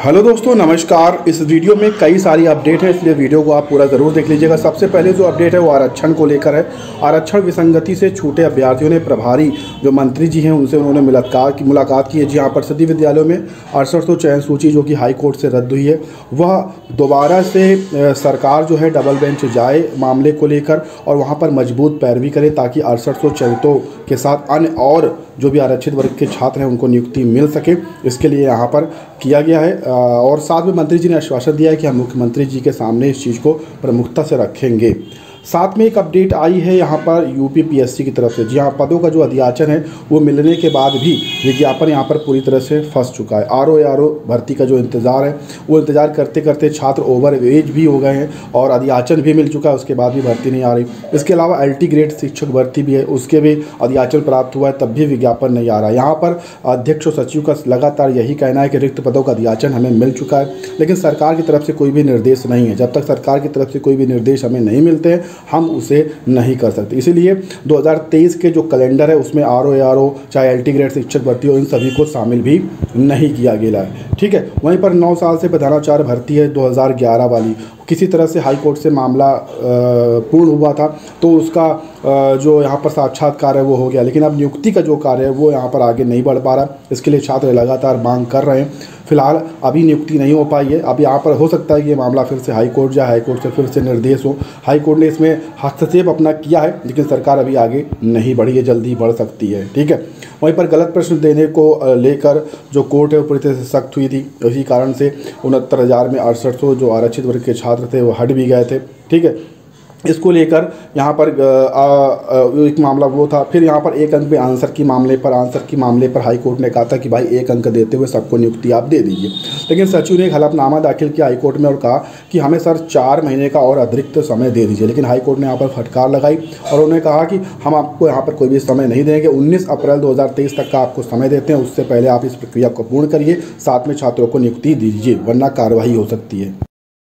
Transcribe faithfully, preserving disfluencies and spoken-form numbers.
Hello दोस्तों, नमस्कार। इस वीडियो में कई सारी अपडेट है, इसलिए वीडियो को आप पूरा ज़रूर देख लीजिएगा। सबसे पहले जो अपडेट है वो आरक्षण को लेकर है। आरक्षण विसंगति से छूटे अभ्यर्थियों ने प्रभारी जो मंत्री जी हैं उनसे उन्होंने मुलाकात की मुलाकात की है। जी हाँ, परिषदीय विद्यालयों में अड़सठ सौ चयन सूची जो कि हाई कोर्ट से रद्द हुई है, वह दोबारा से सरकार जो है डबल बेंच जाए मामले को लेकर और वहाँ पर मजबूत पैरवी करे ताकि अड़सठ सौ चयनितों के साथ अन्य और जो भी आरक्षित वर्ग के छात्र हैं उनको नियुक्ति मिल सके, इसके लिए यहाँ पर किया गया है। और साथ में मंत्री जी ने आश्वासन दिया है कि हम मुख्यमंत्री जी के सामने इस चीज़ को प्रमुखता से रखेंगे। साथ में एक अपडेट आई है यहाँ पर यूपी पीएससी की तरफ से। जी हाँ, पदों का जो अध्याचन है वो मिलने के बाद भी विज्ञापन यहाँ पर पूरी तरह से फंस चुका है। आर ओ आर ओ भर्ती का जो इंतज़ार है वो इंतज़ार करते करते छात्र ओवर एज भी हो गए हैं और अध्याचन भी मिल चुका है, उसके बाद भी भर्ती नहीं आ रही। इसके अलावा एल टी ग्रेड शिक्षक भर्ती भी है, उसके भी अध्याचन प्राप्त हुआ है, तब भी विज्ञापन नहीं आ रहा। यहाँ पर अध्यक्ष और सचिव का लगातार यही कहना है कि रिक्त पदों का अध्याचन हमें मिल चुका है, लेकिन सरकार की तरफ से कोई भी निर्देश नहीं है। जब तक सरकार की तरफ से कोई भी निर्देश हमें नहीं मिलते हैं हम उसे नहीं कर सकते। इसीलिए दो हज़ार तेईस के जो कैलेंडर है उसमें आर ओ आर ओ चाहे एल टी ग्रेड शिक्षक भर्ती हो, इन सभी को शामिल भी नहीं किया गया है। ठीक है, वहीं पर नौ साल से प्रधानाचार्य भर्ती है दो हज़ार ग्यारह वाली, किसी तरह से हाई कोर्ट से मामला पूर्ण हुआ था तो उसका जो यहाँ पर साक्षात्कार है वो हो गया, लेकिन अब नियुक्ति का जो कार्य है वो यहाँ पर आगे नहीं बढ़ पा रहा। इसके लिए छात्र लगातार मांग कर रहे हैं। फिलहाल अभी नियुक्ति नहीं हो पाई है। अब यहाँ पर हो सकता है कि ये मामला फिर से हाई कोर्ट जाए, हाई कोर्ट से फिर से निर्देश हो। हाई कोर्ट ने इसमें हस्तक्षेप अपना किया है, लेकिन सरकार अभी आगे नहीं बढ़ी है, जल्दी बढ़ सकती है। ठीक है, वहीं पर गलत प्रश्न देने को लेकर जो कोर्ट है वो पूरी तरह से सख्त हुई थी। इसी कारण से उनहत्तर हज़ार में अड़सठ सौ जो आरक्षित वर्ग के छात्र थे वो हट भी गए थे। ठीक है, इसको लेकर यहाँ पर आ, आ, एक मामला वो था। फिर यहाँ पर एक अंक पे आंसर की मामले पर आंसर की मामले पर हाई कोर्ट ने कहा था कि भाई एक अंक देते हुए सबको नियुक्ति आप दे दीजिए, लेकिन सचिव ने एक हलफनामा दाखिल किया हाई कोर्ट में और कहा कि हमें सर चार महीने का और अतिरिक्त समय दे दीजिए। लेकिन हाई कोर्ट ने यहाँ पर फटकार लगाई और उन्होंने कहा कि हम आपको यहाँ पर कोई भी समय नहीं देंगे, उन्नीस अप्रैल दो हज़ार तेईस तक का आपको समय देते हैं, उससे पहले आप इस प्रक्रिया को पूर्ण करिए, साथ में छात्रों को नियुक्ति दीजिए वरना कार्रवाई हो सकती है।